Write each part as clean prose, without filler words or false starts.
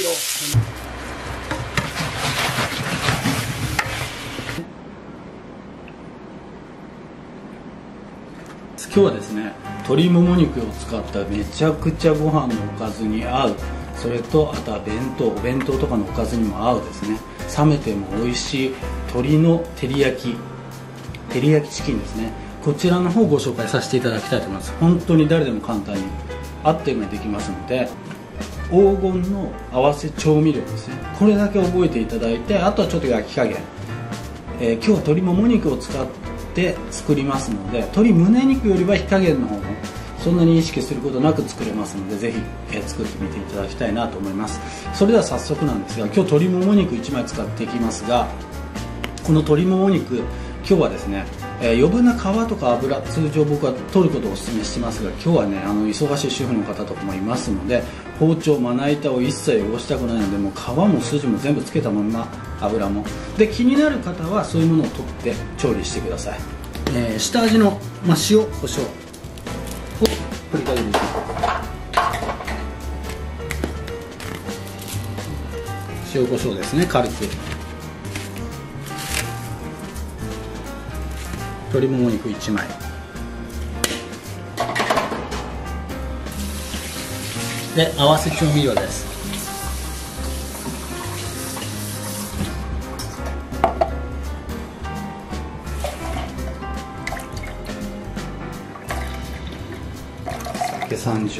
今日はですね、鶏もも肉を使っためちゃくちゃご飯のおかずに合う、それとあとはお弁当とかのおかずにも合うですね、冷めても美味しい鶏の照り焼きチキンですね、こちらの方をご紹介させていただきたいと思います。本当に誰でも簡単にあっという間にできますので、黄金の合わせ調味料ですね、これだけ覚えていただいて、あとはちょっと焼き加減、今日は鶏もも肉を使って作りますので、鶏胸肉よりは火加減の方もそんなに意識することなく作れますので、ぜひ、作ってみていただきたいなと思います。それでは早速なんですが、今日鶏もも肉1枚使っていきますが、この鶏もも肉、今日はですね、余分な皮とか油、通常僕は取ることをお勧めしてますが、今日はね、忙しい主婦の方とかもいますので、包丁、まな板を一切汚したくないので、もう皮も筋も全部つけたまま、油もで、気になる方はそういうものを取って調理してください。下味の、塩、胡椒を振りかけていきます。塩胡椒ですね、軽く。鶏もも肉1枚で、合わせ調味料です。酒30、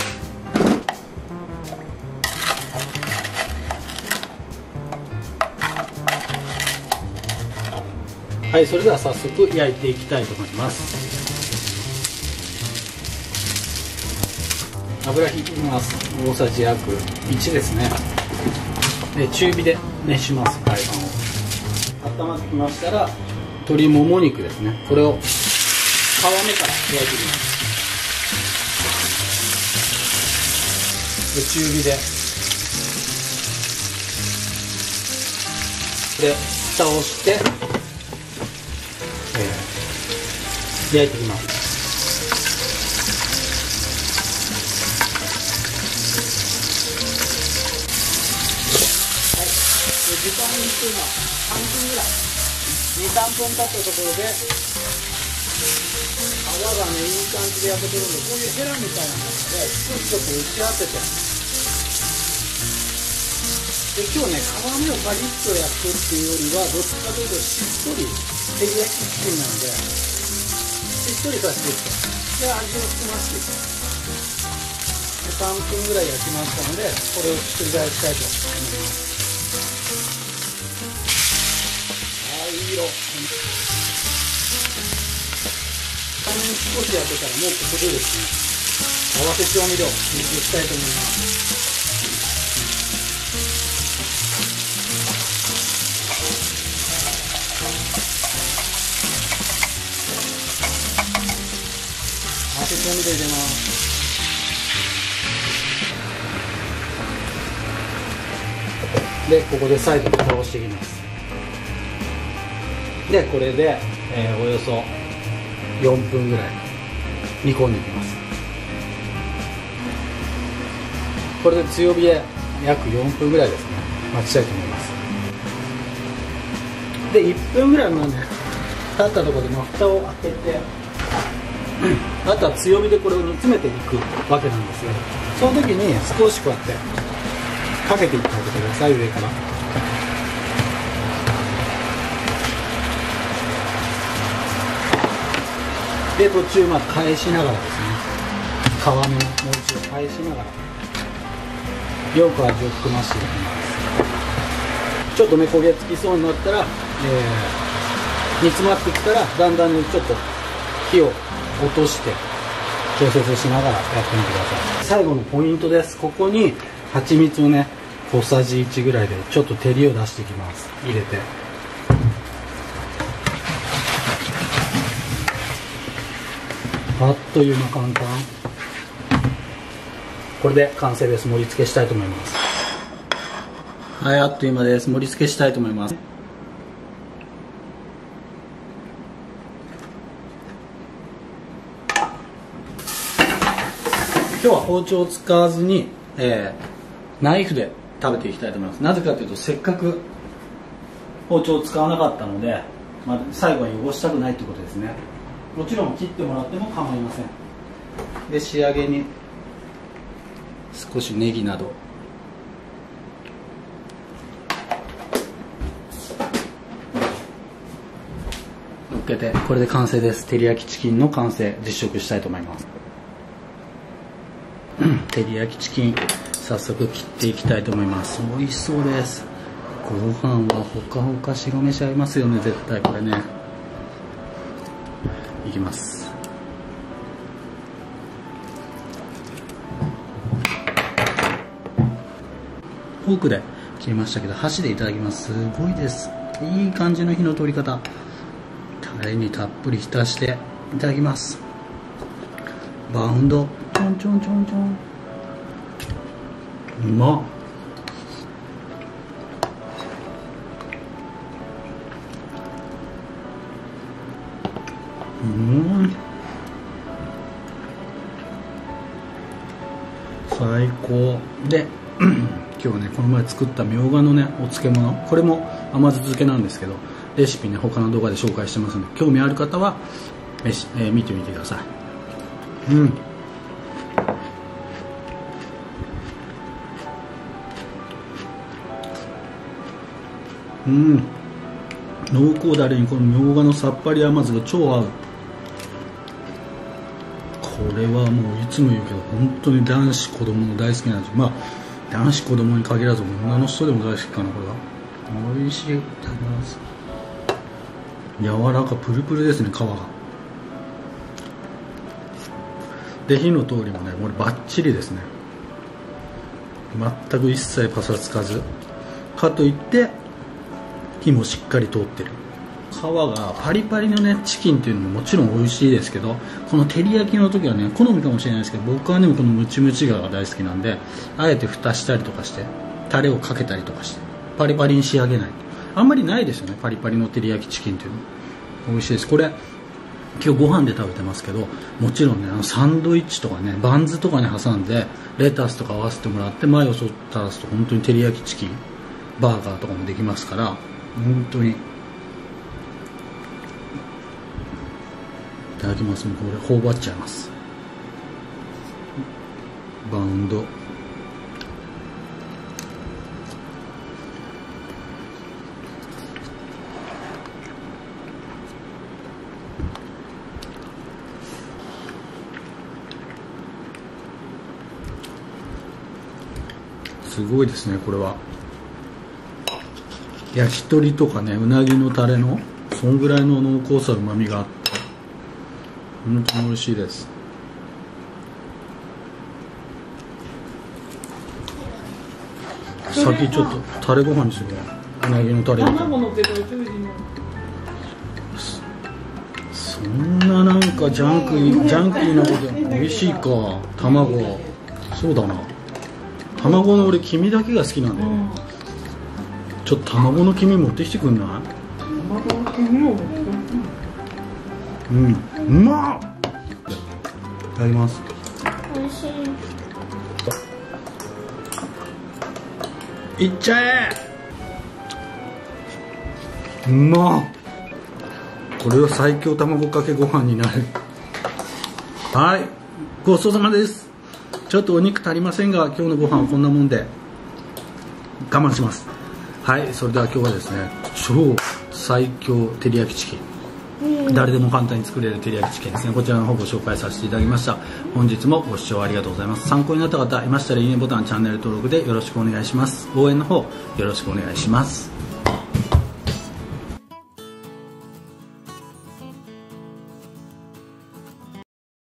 はい、それでは早速焼いていきたいと思います。油引きます。大さじ約1ですね。で、中火で熱します。フライパンを温まってきましたら、鶏もも肉ですね、これを皮目から焼いていきます。で、中火で蓋をして焼いていきます。はい、時間にしては3分ぐらい、2、3分経ったところで皮がね、いい感じで焼けてるんで、こういうヘラみたいなもので少しちょっと打ち当てて、で、今日ね、皮目をパリッと焼くっていうよりは、どっちかというとしっとり照り焼きチキンなので、しっとりさせていくと、で、味を含ませていくと、3分ぐらい焼きましたので、これをひっくり返したいと思います。いい色。片面少し焼けたら、もうここでですね、合わせ調味料入れていきたいと思います。合わせ調味料入れます。で、ここで再度蓋をしていきます。で、これで、およそ4分ぐらい煮込んでいきます。これで強火で約4分ぐらいですね、待ちたいと思います。で、1分ぐらいもうね、経ったところで蓋を開けて、あとは強火でこれを煮詰めていくわけなんですよ。その時に少しこうやってかけていってあげてください、上から。で、途中返しながらですね、皮目のもう一度返しながらよく味を含ませていきます。ちょっとね、焦げつきそうになったら、煮詰まってきたら、だんだんね、ちょっと火を落として調節しながらやってみてください。最後のポイントです。ここに蜂蜜をね、小さじ1ぐらいでちょっと照りを出していきます。入れて、あっという間、簡単。これで完成です。盛り付けしたいと思います。はい、あっという間です。盛り付けしたいと思います。今日は包丁を使わずに、ナイフで食べていきたいと思います。なぜかというと、せっかく包丁を使わなかったので、最後は汚したくないということですね。もちろん切ってもらっても構いません。で、仕上げに少しネギなど乗っけて、これで完成です。照り焼きチキンの完成、実食したいと思います。照り焼きチキン、早速切っていきたいと思います。美味しそうです。ご飯はほかほか白飯合いますよね、絶対これね。いきます。フォークで切りましたけど、箸でいただきます。すごいです。いい感じの火の通り方。タレにたっぷり浸していただきます。バウンド、ちょんちょんちょんちょん。うまっ。最高で今日ね、この前作ったみょうがのねお漬物、これも甘酢漬けなんですけど、レシピね他の動画で紹介してますので、興味ある方は見てみてください。濃厚だれにこのみょうがのさっぱり甘酢が超合う。これはもういつも言うけど、本当に男子子供も大好きなんですよ。男子子供に限らず女の人でも大好きかな。これは美味しい。いただきます。柔らかプルプルですね、皮が。で、火の通りもね、これバッチリですね。全く一切パサつかず、かといって火もしっかり通ってる。皮がパリパリのねチキンっていうのももちろん美味しいですけど、この照り焼きの時はね好みかもしれないですけど、僕はねこのムチムチが大好きなんで、あえて蓋したりとかしてタレをかけたりとかしてパリパリに仕上げない。あんまりないですよね、パリパリの照り焼きチキンっていうの。美味しいです。これ今日ご飯で食べてますけど、もちろんねサンドイッチとかねバンズとかに挟んでレタスとか合わせてもらってマヨを垂らすと本当に照り焼きチキンバーガーとかもできますから、本当に。いただきます。もうこれ頬張っちゃいます。バウンド。すごいですね、これは。焼き鳥とかね、うなぎのタレのそんぐらいの濃厚さ、うまみがあって、本当に美味しいです。先ちょっとタレご飯にするわ。うなぎのタレ。そんななんかジャンキーなことで美味しいか。卵、そうだな、卵の俺黄身だけが好きなんだよね。ちょっと卵の黄身持ってきてくんない？卵の黄身も持ってくる。うまっ。いただきます。美味しい。いっちゃえ。うまっ。これは最強卵かけご飯になる。はい、ごちそうさまです。ちょっとお肉足りませんが、今日のご飯はこんなもんで我慢します。はい、それでは今日はですね、超最強照り焼きチキン、誰でも簡単に作れる照り焼きチキンですね、こちらの方ご紹介させていただきました。本日もご視聴ありがとうございます。参考になった方いましたらいいねボタン、チャンネル登録でよろしくお願いします。応援の方よろしくお願いします。